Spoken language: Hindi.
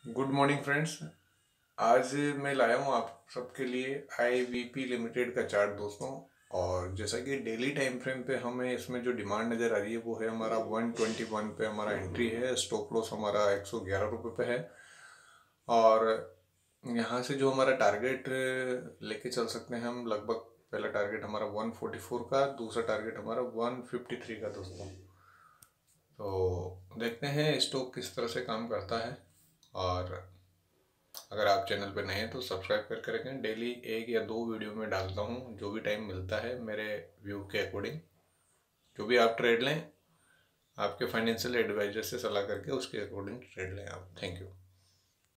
Good morning friends. आज मैं लाया हूँ आप सबके लिए IVP लिमिटेड का चार्ट दोस्तों। और जैसा कि डेली टाइम फ्रेम पे हमें इसमें जो डिमांड नज़र आ रही है वो है हमारा 121 पे हमारा एंट्री है। स्टॉप लॉस हमारा 111 रुपये पे है। और यहाँ से जो हमारा टारगेट लेके चल सकते हैं हम, लगभग पहला टारगेट हमारा 144 का, दूसरा टारगेट हमारा 153 का दोस्तों। तो देखते हैं स्टॉक किस तरह से काम करता है। और अगर आप चैनल पर नए हैं तो सब्सक्राइब करके रखें। डेली 1 या 2 वीडियो में डालता हूँ, जो भी टाइम मिलता है मेरे व्यू के अकॉर्डिंग। जो भी आप ट्रेड लें, आपके फाइनेंशियल एडवाइजर से सलाह करके उसके अकॉर्डिंग ट्रेड लें आप। Thank you.